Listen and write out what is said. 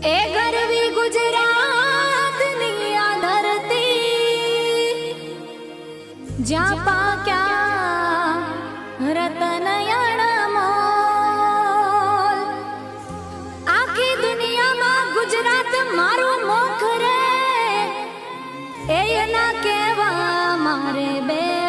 ए गरवी गुजरात निया धरती जा पाक्या रतन मोल आखी दुनिया में गुजरात मारो मोख रे ए ना केवा मारे बे